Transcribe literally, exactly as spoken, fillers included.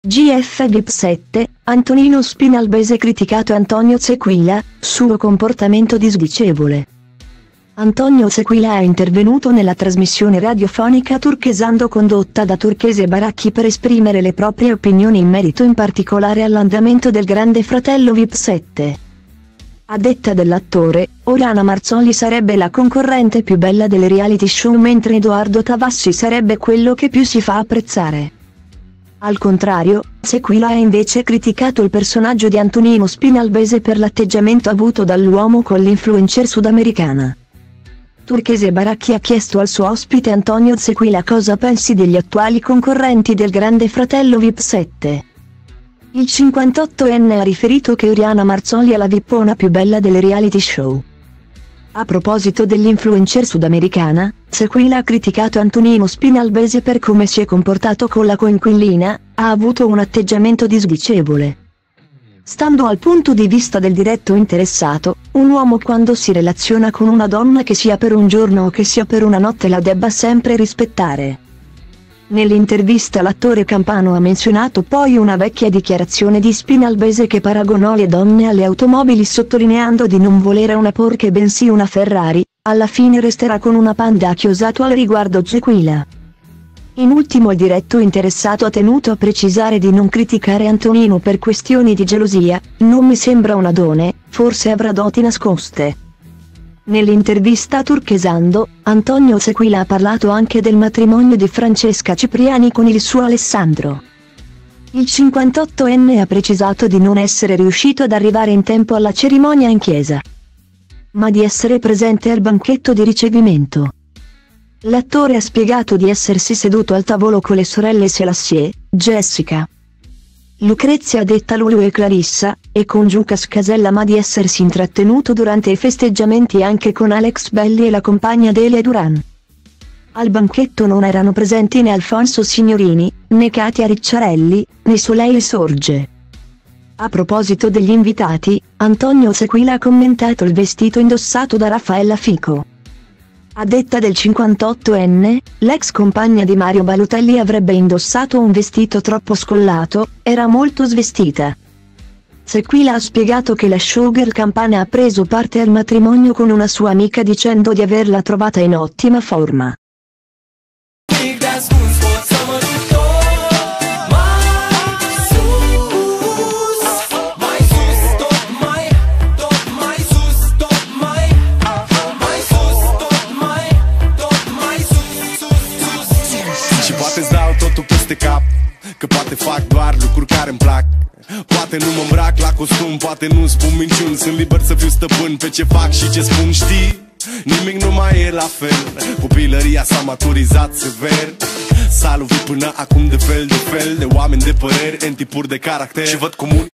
G F VIP sette, Antonino Spinalbese criticato Antonio Zequila, suo comportamento disdicevole. Antonio Zequila è intervenuto nella trasmissione radiofonica Turchesando condotta da Turchese Baracchi per esprimere le proprie opinioni in merito in particolare all'andamento del Grande Fratello VIP sette. A detta dell'attore, Oriana Marzoli sarebbe la concorrente più bella del reality show mentre Edoardo Tavassi sarebbe quello che più si fa apprezzare. Al contrario, Zequila ha invece criticato il personaggio di Antonino Spinalbese per l'atteggiamento avuto dall'uomo con l'influencer sudamericana. Turchese Baracchi ha chiesto al suo ospite Antonio Zequila cosa pensi degli attuali concorrenti del Grande Fratello VIP sette. Il cinquantottenne ha riferito che Oriana Marzoli è la vippona più bella del reality show. A proposito dell'influencer sudamericana, Zequila ha criticato Antonino Spinalbese per come si è comportato con la coinquilina, ha avuto un atteggiamento disdicevole. Stando al punto di vista del diretto interessato, un uomo quando si relaziona con una donna che sia per un giorno o che sia per una notte la debba sempre rispettare. Nell'intervista l'attore campano ha menzionato poi una vecchia dichiarazione di Spinalbese che paragonò le donne alle automobili sottolineando di non volere una Porsche bensì una Ferrari, alla fine resterà con una Panda ha chiosato al riguardo Zequila. In ultimo il diretto interessato ha tenuto a precisare di non criticare Antonino per questioni di gelosia, non mi sembra un adone, forse avrà doti nascoste. Nell'intervista a Turchesando, Antonio Zequila ha parlato anche del matrimonio di Francesca Cipriani con il suo Alessandro. Il cinquantottenne ha precisato di non essere riuscito ad arrivare in tempo alla cerimonia in chiesa, ma di essere presente al banchetto di ricevimento. L'attore ha spiegato di essersi seduto al tavolo con le sorelle Selassie, Jessica, Lucrezia detta Lulu e Clarissa, e con Giucas Casella ma di essersi intrattenuto durante i festeggiamenti anche con Alex Belli e la compagna Delia Duran. Al banchetto non erano presenti né Alfonso Signorini, né Katia Ricciarelli, né Soleil Sorge. A proposito degli invitati, Antonio Zequila ha commentato il vestito indossato da Raffaella Fico. A detta del cinquantottenne, l'ex compagna di Mario Balotelli avrebbe indossato un vestito troppo scollato, era molto svestita. Zequila ha spiegato che la showgirl campana ha preso parte al matrimonio con una sua amica dicendo di averla trovata in ottima forma. Poate-ți dau totul peste cap, că poate fac doar lucruri care îmi plac. Poate nu mă îmbrac la costum, poate nu spun minciuni. Sunt liber să fiu stăpân pe ce fac și ce spun, știi? Nimic nu mai e la fel, copilăria s-a maturizat sever. S-a lovit până acum de fel de fel de oameni de păreri, în tipuri de caracter și văd comun.